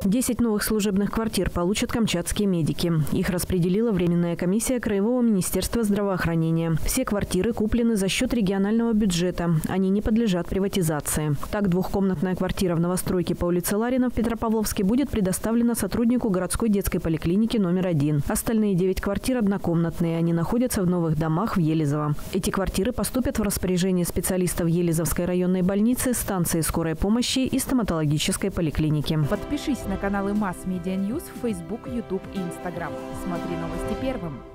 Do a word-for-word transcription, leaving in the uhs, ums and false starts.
десять новых служебных квартир получат камчатские медики. Их распределила Временная комиссия Краевого министерства здравоохранения. Все квартиры куплены за счет регионального бюджета. Они не подлежат приватизации. Так, двухкомнатная квартира в новостройке по улице Ларина в Петропавловске будет предоставлена сотруднику городской детской поликлиники номер один. Остальные девять квартир однокомнатные. Они находятся в новых домах в Елизово. Эти квартиры поступят в распоряжение специалистов Елизовской районной больницы, станции скорой помощи и стоматологической поликлиники. Подпишись на каналы Mass Media News в Facebook, YouTube и Instagram. Смотри новости первым.